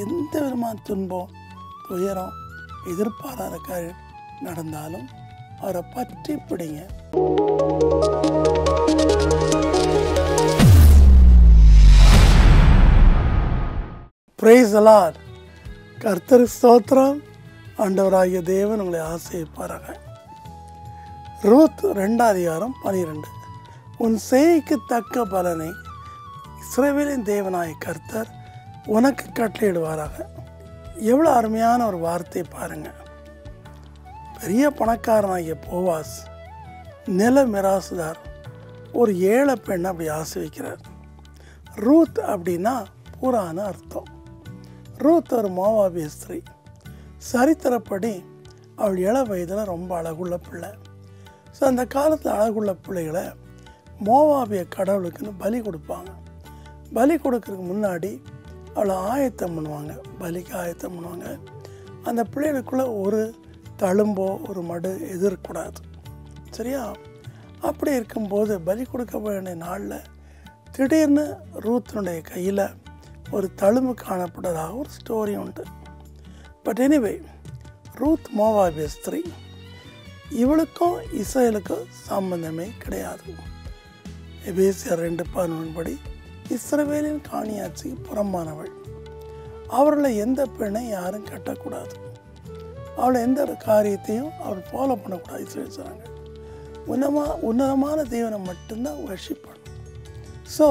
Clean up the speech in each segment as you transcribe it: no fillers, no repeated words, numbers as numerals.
எந்த விதமான துன்பம் துயரம் எதிர்பாராத காரியம் நடந்தாலும் அவரை பற்றி பிடிங்க. Praise the Lord. கர்த்தருக்கு ஸ்தோத்திரம். ஆண்டவராகிய தேவன் உங்களை ஆசீர்வதிப்பாராக. ரூத் 2:12. உன் செய்கைக்கு தக்க பலனை இஸ்ரவேலின் தேவனாய கர்த்தர் உனக்கு கட்டளையிடுவாராக. எவ்வளோ அருமையான ஒரு வார்த்தை பாருங்கள். பெரிய பணக்காரனாகிய போவாஸ் நில மிராசுதார் ஒரு ஏழை பெண்ணை அப்படி ஆசீர்வதிக்கிறார். ரூத் அப்படின்னா புறான அர்த்தம். ரூத் ஒரு மோவாபிய ஸ்திரீ. சரித்திரப்படி அவள் இள வயதில் ரொம்ப அழகுள்ள பிள்ளை. ஸோ அந்த காலத்தில் அழகுள்ள பிள்ளைகளை மோவாபிய கடவுளுக்குன்னு பலி கொடுப்பாங்க. பலி கொடுக்கறதுக்கு முன்னாடி அவளை ஆயத்தம் பண்ணுவாங்க, பலிக்கு ஆயத்தம் பண்ணுவாங்க. அந்த பிள்ளைகளுக்குள்ளே ஒரு தழும்போ ஒரு மடு எதிர்க்கூடாது, சரியா? அப்படி இருக்கும்போது பலி கொடுக்க வேண்டிய நாளில் திடீர்னு ரூத்தினுடைய கையில் ஒரு தழும்பு காணப்பட்டதாக ஒரு ஸ்டோரி உண்டு. பட் எனிவே, ரூத் மோவாபிய ஸ்திரீ. இவளுக்கும் இஸ்ரவேலுக்கும் சம்பந்தமே கிடையாது. எபேசியர் 2:11 படி இஸ்ரவேலின் காணியாட்சிக்கு புறம்பானவள். அவர்களை எந்த பெண்ணை யாரும் கட்டக்கூடாது, அவளை எந்த காரியத்தையும் அவள் ஃபாலோ பண்ணக்கூடாது சொல்லிச்சாங்க. உன்னதமான தேவனை மட்டும்தான் வர்ஷிப் பண்ணும். ஸோ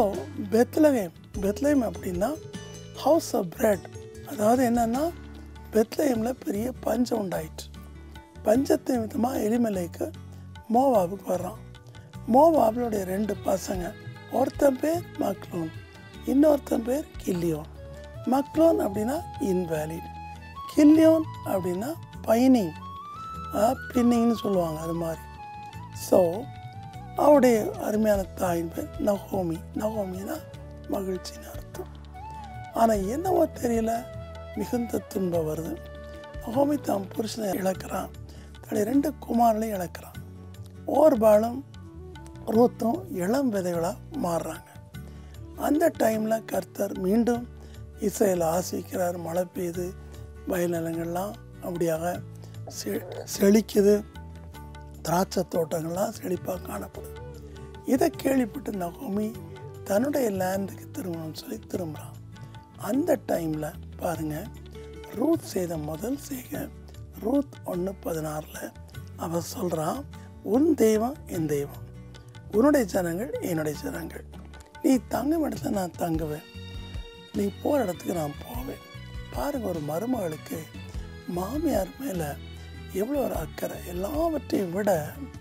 பெத்லஹேம் அப்படின்னா ஹவுஸ் ஆஃப் பிரெட். அதாவது என்னென்னா, பெத்லஹேமில் பெரிய பஞ்சம் உண்டாயிற்று. பஞ்சத்தை நிமித்தமாக எலிமெலேக்கு மோவாபுக்கு வர்றான். மோவாபுடைய 2 பசங்க, ஒருத்தன் பேர் மக்லோன், இன்னொருத்தன் பேர் கில்லியோன். மக்லோன் அப்படின்னா இன்வேலிட், கில்லியோன் அப்படின்னா பைனிங், பின்னிங்னு சொல்லுவாங்க, அது மாதிரி. ஸோ அவருடைய அருமையான தாயின் பேர் நகோமி. நகோமினா மகிழ்ச்சின்னு அர்த்தம். ஆனால் என்னவோ தெரியல, மிகுந்த துன்பம் வருது. நகோமி தான் புருஷனை இழக்கிறான், தன்னுடைய 2 குமாரனையும் இழக்கிறான். ஓர்பாலும் ரூத்தும் இளம் விதைகளாக மாறுறாங்க. அந்த டைமில் கர்த்தர் மீண்டும் இஸ்ரவேலை ஆசீர்வதிக்கிறார். மழை பெய்யுது, வயல் நிலங்கள்லாம் அப்படியாக செழிக்குது, திராட்சை தோட்டங்கள்லாம் செழிப்பாக காணப்படுது. இதை கேள்விப்பட்டு நகோமி தன்னுடைய லேண்டுக்கு திரும்பணும்னு சொல்லி திரும்புகிறான். அந்த டைமில் பாருங்கள், ரூத் செய்த முதல் செய்கை ரூத் 1:16 அவ சொல்கிறான், உன் தெய்வம் என் தெய்வம், உன்னுடைய ஜனங்கள் என்னுடைய ஜனங்கள், நீ தங்கும் இடத்துல நான் தங்குவேன், நீ போகிற இடத்துக்கு நான் போவேன். பாருங்கள், ஒரு மருமகளுக்கு மாமியார் மேலே எவ்வளோ ஒரு அக்கறை. எல்லாவற்றையும் விட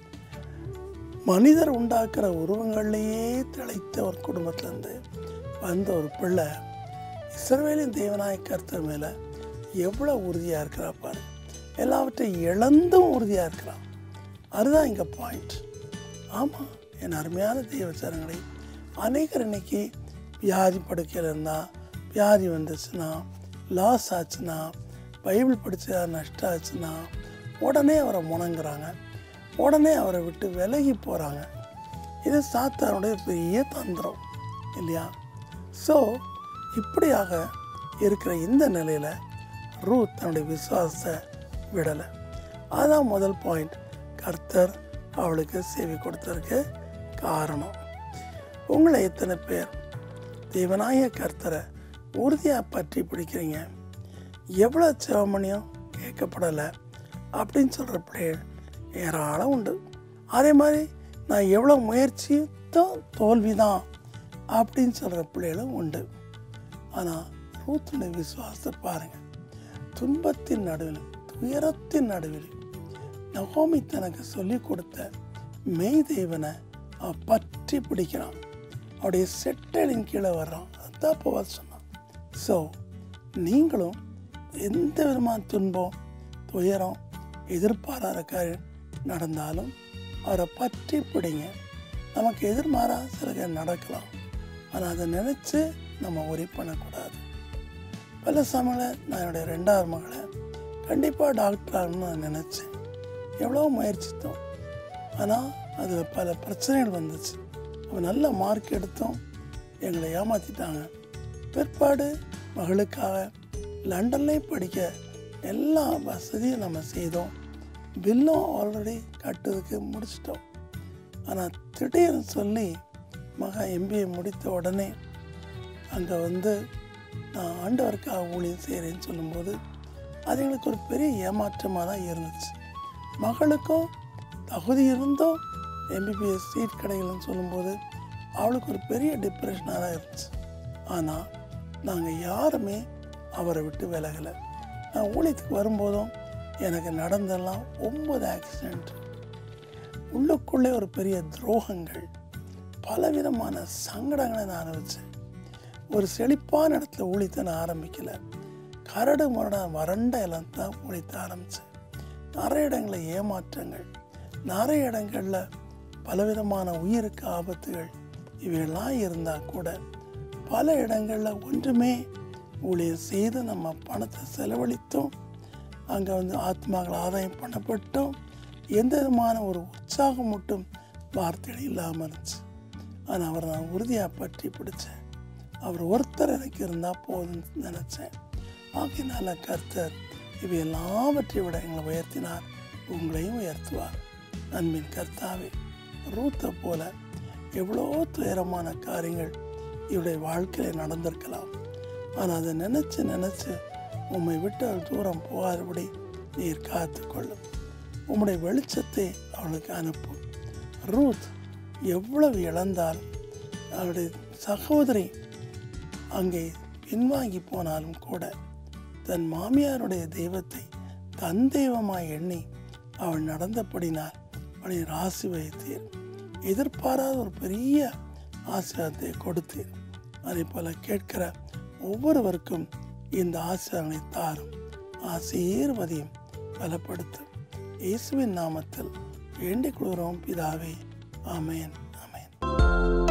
மனிதர் உண்டாக்குற உருவங்கள்லேயே திளைத்த ஒரு குடும்பத்திலேருந்து வந்த ஒரு பிள்ளை இஸ்ரவேலின் தேவனாய கர்த்தர் மேலே எவ்வளோ உறுதியாக இருக்கிறா பாரு. எல்லாவற்றையும் இழந்தும் உறுதியாக இருக்கிறான். அதுதான் இங்கே பாயிண்ட். ஆமாம், என் அருமையான தெய்வச்சரங்களை, அநேகர் இன்னைக்கு வியாதி படுக்கையில் இருந்தால், வியாதி வந்துச்சுன்னா, லாஸ் ஆச்சுன்னா, பைபிள் படித்தா நஷ்டம் ஆச்சுன்னா உடனே அவரை முணங்குறாங்க, உடனே அவரை விட்டு விலகி போகிறாங்க. இது சாத்தானுடைய பெரிய தந்திரம் இல்லையா? ஸோ இப்படியாக இருக்கிற இந்த நிலையில் ரூத் தன்னுடைய விசுவாசத்தை விடலை. அதுதான் முதல் பாயிண்ட். கர்த்தர் அவளுக்கு சேவை கொடுத்ததுக்கு காரணம். உங்களை எத்தனை பேர் தேவனாய கர்த்தரை உறுதியாக பற்றி பிடிக்கிறீங்க? எவ்வளோ சிவமணியம் கேட்கப்படலை அப்படின்னு சொல்கிற பிள்ளைகள் ஏராளம் உண்டு. அதே மாதிரி நான் எவ்வளோ முயற்சியும் தோல்வி தான் அப்படின்னு சொல்கிற பிள்ளைகளும் உண்டு. ஆனால் ரூத்துடைய விசுவாசத்தை பாருங்கள். துன்பத்தின் நடுவில், துயரத்தின் நடுவில் நகோமி தனக்கு சொல்லி கொடுத்த மெய் தேவனை அவன் பற்றி பிடிக்கிறான். அவருடைய செட்டலின் கீழே வர்றான். அதுதான் இப்போ சொன்னான். ஸோ நீங்களும் எந்த விதமான துன்பம் துயரம் எதிர்பாராத காரியம் நடந்தாலும் அவரை பற்றி பிடிங்க. நமக்கு எதிர்மாறாக சில நடக்கலாம், ஆனால் அதை நினச்சி நம்ம ஒரி பண்ணக்கூடாது. பல சமயத்தில் நான் என்னுடைய 2வது மகளை கண்டிப்பாக டாக்டர் ஆகணும்னு நான் நினச்சேன். எவ்வளோ முயற்சித்தோம், ஆனால் அது பல பிரச்சனைகள் வந்துச்சு. அவன் நல்ல மார்க் எடுத்தோம், எங்களை ஏமாற்றிட்டாங்க. பிற்பாடு மகளுக்காக லண்டன்லேயும் படிக்க எல்லா வசதியும் நம்ம செய்தோம். பில்லும் ஆல்ரெடி கட்டுறதுக்கு முடிச்சிட்டோம். ஆனால் திடீர்னு சொல்லி மகா MBA முடித்த உடனே அங்கே நான் ஆண்டவருக்காக ஊழியம் செய்கிறேன்னு சொல்லும்போது அது எங்களுக்கு ஒரு பெரிய ஏமாற்றமாக தான் இருந்துச்சு. மகளுக்கும் தகுதி இருந்தோ MBBS சீட் கிடைக்கலன்னு சொல்லும்போது அவளுக்கு ஒரு பெரிய டிப்ரெஷனாக தான் இருந்துச்சு. ஆனால் நாங்கள் யாருமே அவரை விட்டு விலகலை. நான் ஊழியத்துக்கு வரும்போதும் எனக்கு நடந்தெல்லாம் 9 ஆக்சிடெண்ட், உள்ளுக்குள்ளே ஒரு பெரிய துரோகங்கள், பலவிதமான சங்கடங்களை நான் அனுபவித்தேன். ஒரு செழிப்பான இடத்துல ஊழியத்தை நான் ஆரம்பிக்கலை. கரடு முரடான வறண்ட இடம் தான் ஊழியத்தை ஆரம்பித்தேன். நிறைய இடங்களில் ஏமாற்றங்கள், நிறைய இடங்களில் பலவிதமான உயிருக்கு ஆபத்துகள் இவையெல்லாம் இருந்தால் கூட பல இடங்களில் ஒன்றுமே ஊழியம் செய்து நம்ம பணத்தை செலவழித்தோம். அங்கே ஆத்மாக்கள் ஆதாயம் பண்ணப்பட்டோம். எந்த விதமான ஒரு உற்சாகம் மட்டும் வார்த்தைகள் இல்லாமல் இருந்துச்சு. ஆனால் அவரை நான் உறுதியாக பற்றி பிடிச்சேன். அவர் ஒருத்தர் எனக்கு இருந்தால் போதும்னு நினச்சேன். ஆகையினால கர்த்தர் இவை எல்லாவற்றை விட எங்களை உயர்த்தினார், உங்களையும் உயர்த்துவார். அன்பின் கர்த்தாவே, ரூத்தை போல எவ்வளோ துயரமான காரியங்கள் இவருடைய வாழ்க்கையில் நடந்திருக்கலாம். ஆனால் அதை நினச்சி உம்மை விட்டு தூரம் போகாதபடி நீர் காத்துக்கொள்ளும். உம்முடைய வெளிச்சத்தை அவளுக்கு அனுப்பும். ரூத் எவ்வளவு இழந்தாலும் அவளுடைய சகோதரி அங்கே பின்வாங்கி போனாலும் கூட தன் மாமியாருடைய தெய்வத்தை தன் தெய்வமாய் எண்ணி அவள் நடந்தபடினால் அவளை ஆசீர்வதித்தீர். எதிர்பாராத ஒரு பெரிய ஆசீர்வாதத்தை கொடுத்தீர். அதே போல கேட்கிற ஒவ்வொருவருக்கும் இந்த ஆசீர்வாதங்களை தாரும், ஆசீர்வதியும் பலப்படுத்தும். இயேசுவின் நாமத்தில் வேண்டிக் கொள்கிறோம் பிதாவே. ஆமென், ஆமென்.